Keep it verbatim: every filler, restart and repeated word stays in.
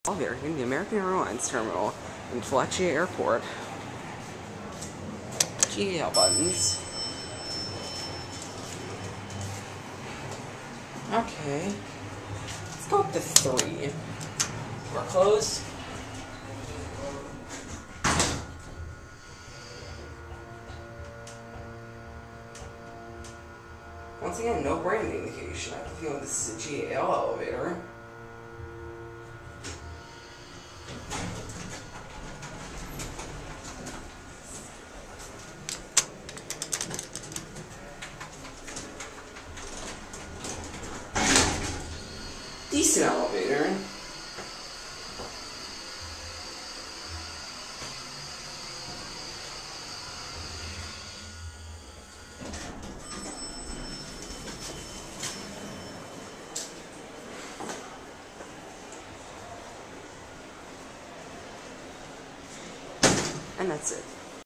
Elevator in the American Airlines terminal in Fletcher Airport. G A L buttons. Okay. Let's go up to three. We're close. Once again, no brand indication. I have a feeling this is a G A L elevator. Decent elevator. And that's it.